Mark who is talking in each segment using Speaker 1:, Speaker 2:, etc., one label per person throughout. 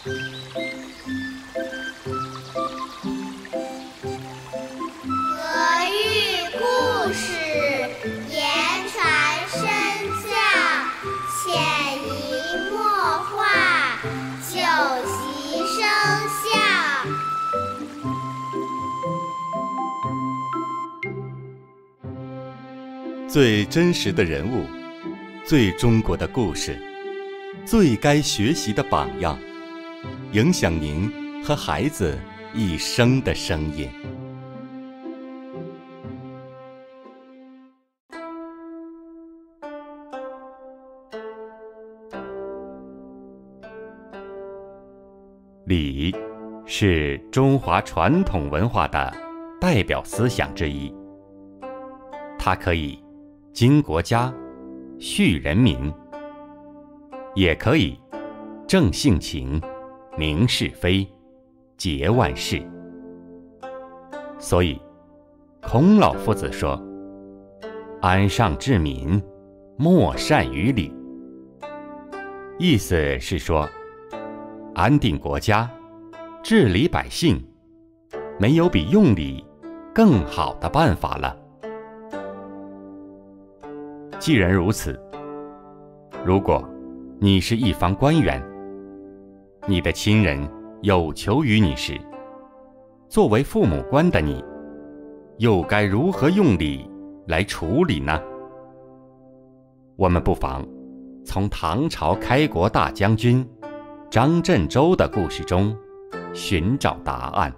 Speaker 1: 俄语故事言传身教，潜移默化，久习生效。
Speaker 2: 最真实的人物，最中国的故事，最该学习的榜样，影响您和孩子一生的声音。礼是中华传统文化的代表思想之一，它可以经国家，恤人民，也可以正性情，明是非，节万事。所以孔老夫子说：安上治民，莫善于礼。意思是说，安定国家，治理百姓，没有比用礼更好的办法了。既然如此，如果你是一方官员，你的亲人有求于你时，作为父母官的你，又该如何用礼来处理呢？我们不妨从唐朝开国大将军张振洲的故事中寻找答案。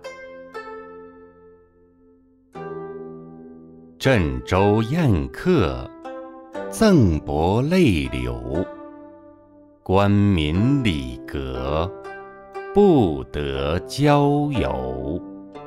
Speaker 2: 振洲宴客，赠帛泪流，官民礼格，不得交游。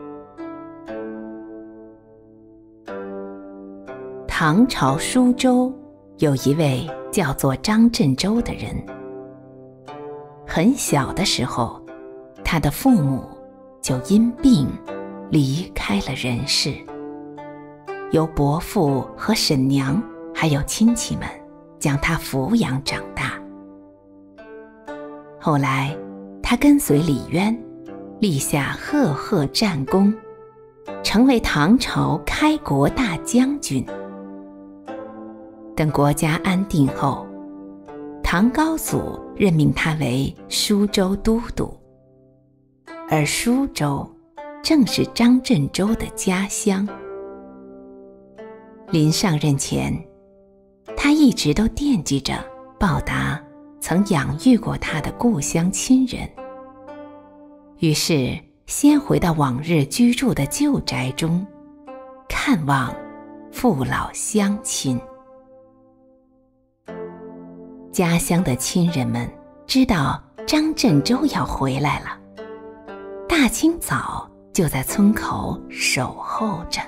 Speaker 3: 唐朝舒州有一位叫做张振洲的人，很小的时候，他的父母就因病离开了人世，由伯父和婶娘还有亲戚们将他抚养长大。后来他跟随李渊立下赫赫战功，成为唐朝开国大将军。等国家安定后，唐高祖任命他为舒州都督，而舒州正是张振洲的家乡。临上任前，他一直都惦记着报答曾养育过他的故乡亲人，于是先回到往日居住的旧宅中，看望父老乡亲。家乡的亲人们知道张振洲要回来了，大清早就在村口守候着。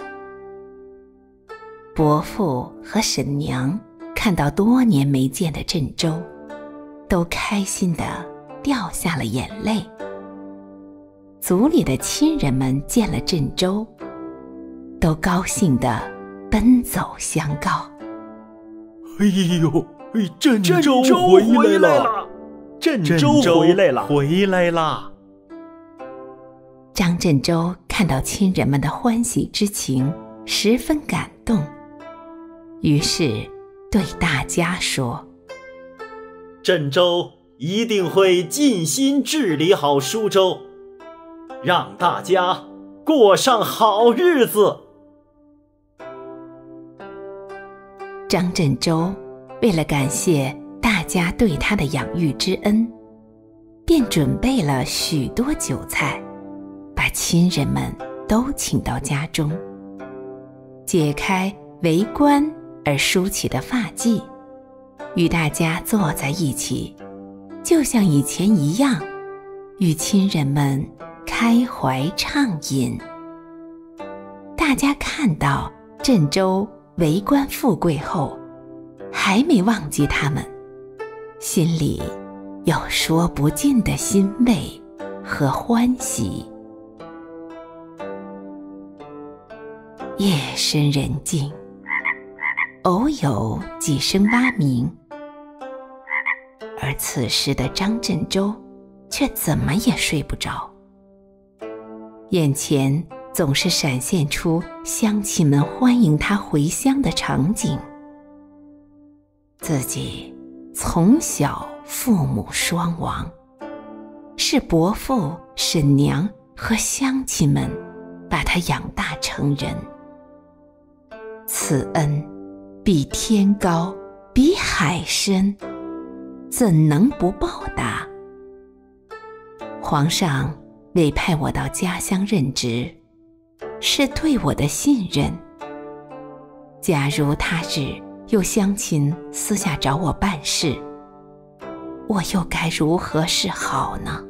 Speaker 3: 伯父和婶娘看到多年没见的振洲，都开心地掉下了眼泪。族里的亲人们见了振洲，都高兴地奔走相告：
Speaker 4: 哎呦，振洲回来了！振洲回来了！回来啦！
Speaker 3: 张振洲看到亲人们的欢喜之情，十分感动，于是对大家说：
Speaker 4: 振洲一定会尽心治理好舒州，让大家过上好日子。
Speaker 3: 张振洲为了感谢大家对他的养育之恩，便准备了许多酒菜，把亲人们都请到家中，解开为官而梳起的发髻，与大家坐在一起，就像以前一样，与亲人们开怀畅饮。大家看到振洲为官富贵后，还没忘记他们，心里有说不尽的欣慰和欢喜。夜深人静，偶有几声蛙鸣，而此时的张振洲却怎么也睡不着。眼前总是闪现出乡亲们欢迎他回乡的场景。自己从小父母双亡，是伯父、婶娘和乡亲们把他养大成人。此恩比天高，比海深，怎能不报答？皇上委派我到家乡任职，是对我的信任。假如他日有乡亲私下找我办事，我又该如何是好呢？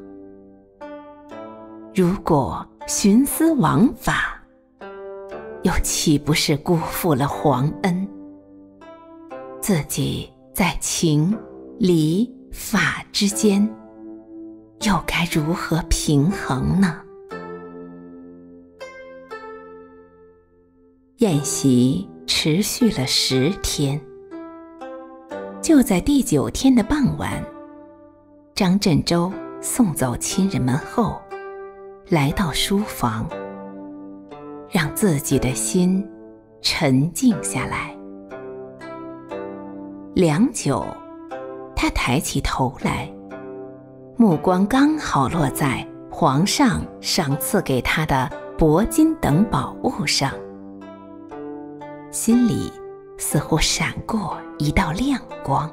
Speaker 3: 如果徇私枉法，又岂不是辜负了皇恩？自己在情、理、法之间，又该如何平衡呢？宴席持续了10天，就在第9天的傍晚，张振洲送走亲人们后，来到书房，让自己的心沉静下来。良久，他抬起头来，目光刚好落在皇上赏赐给他的铂金等宝物上，心里似乎闪过一道亮光。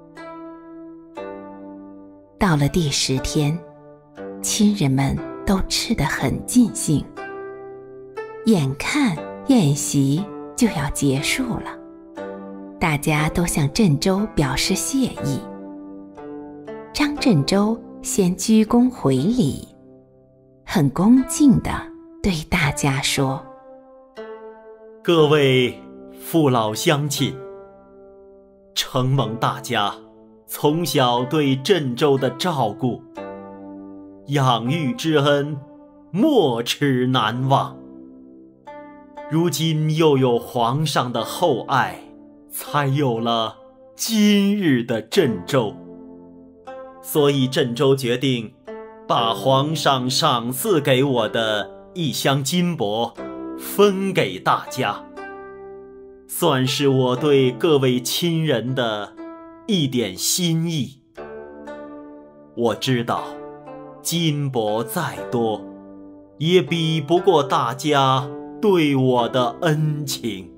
Speaker 3: 到了第10天，亲人们都吃得很尽兴，眼看宴席就要结束了，大家都向振洲表示谢意。张振洲先鞠躬回礼，很恭敬地对大家说：
Speaker 4: 各位父老乡亲，承蒙大家从小对振洲的照顾，养育之恩没齿难忘。如今又有皇上的厚爱，才有了今日的振洲。所以振洲决定把皇上赏赐给我的1箱金帛分给大家，算是我对各位亲人的一点心意。我知道金帛再多，也比不过大家对我的恩情。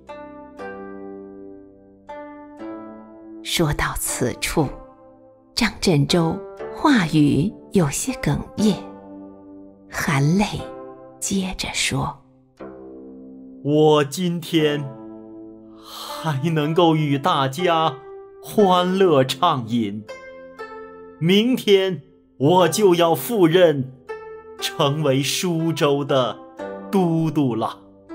Speaker 3: 说到此处，张振洲话语有些哽咽，含泪接着说：
Speaker 4: 我今天还能够与大家欢乐畅饮，明天我就要赴任成为舒州的都督了。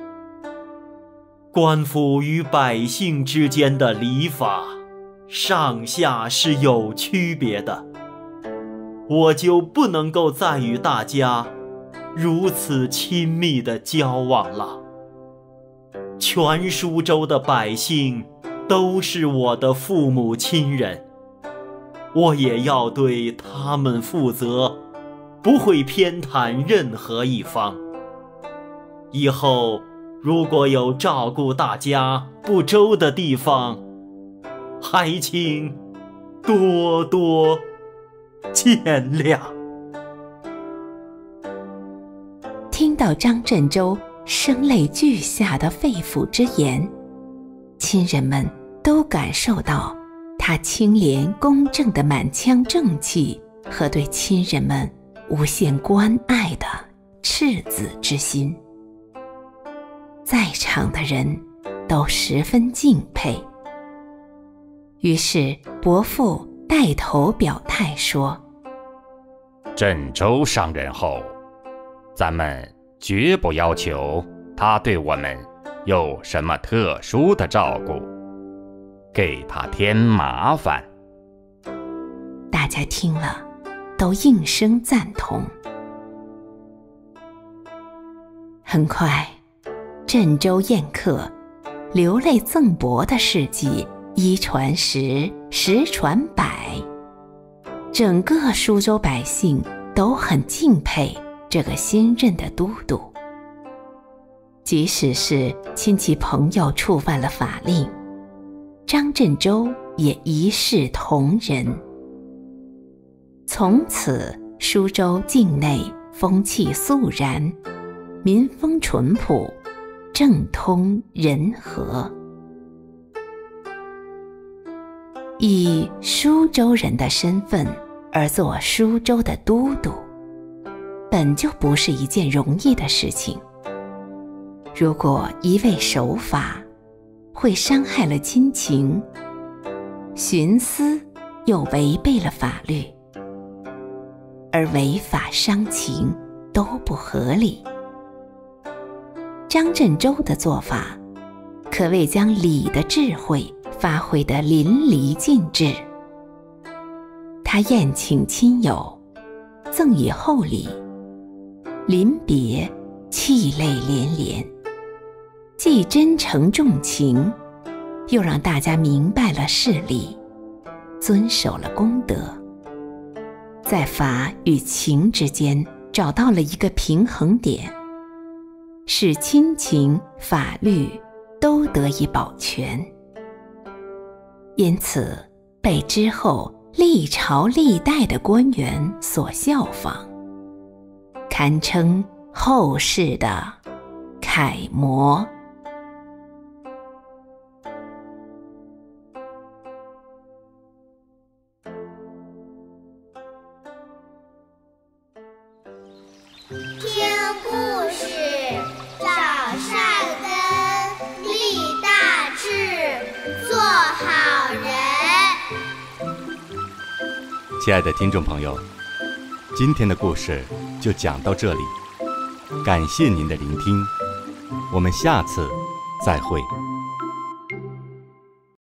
Speaker 4: 官府与百姓之间的礼法上下是有区别的，我就不能够再与大家如此亲密的交往了。全舒州的百姓都是我的父母亲人，我也要对他们负责，不会偏袒任何一方。以后如果有照顾大家不周的地方，还请多多见谅。
Speaker 3: 听到张振洲声泪俱下的肺腑之言，亲人们都感受到他清廉公正的满腔正气和对亲人们无限关爱的赤子之心。在场的人都十分敬佩。于是伯父带头表态说：
Speaker 2: 振洲上任后，咱们绝不要求他对我们有什么特殊的照顾，给他添麻烦。
Speaker 3: 大家听了都应声赞同。很快，振洲宴客流泪赠帛的事迹1传10，10传100，整个舒州百姓都很敬佩这个新任的都督。即使是亲戚朋友触犯了法令，张振洲也一视同仁。从此舒州境内风气肃然，民风淳朴，政通人和。以舒州人的身份而做舒州的都督，本就不是一件容易的事情。如果一味守法，会伤害了亲情；徇私又违背了法律，而违法伤情都不合理。张振洲的做法，可谓将礼的智慧发挥得淋漓尽致。他宴请亲友，赠以厚礼，临别泣泪连连，既真诚重情，又让大家明白了事理，遵守了公德，在法与情之间找到了一个平衡点，使亲情、法律都得以保全。因此被之后历朝历代的官员所效仿，堪称后世的楷模。
Speaker 1: 听故事，长善根，立大志，做好人。
Speaker 2: 亲爱的听众朋友，今天的故事就讲到这里，感谢您的聆听，我们下次再会。